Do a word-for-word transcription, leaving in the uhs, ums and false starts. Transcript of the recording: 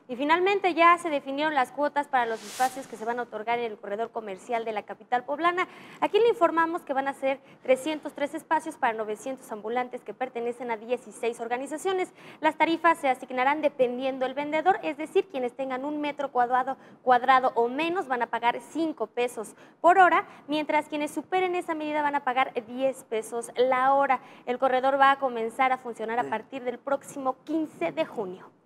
Y finalmente ya se definieron las cuotas para los espacios que se van a otorgar en el corredor comercial de la capital poblana. Aquí le informamos que van a ser trescientos tres espacios para novecientos ambulantes que pertenecen a dieciséis organizaciones. Las tarifas se asignarán dependiendo del vendedor, es decir, quienes tengan un metro cuadrado, cuadrado o menos van a pagar cinco pesos por hora, mientras quienes superen esa medida van a pagar diez pesos la hora. El corredor va a comenzar a funcionar a partir del próximo quince de junio.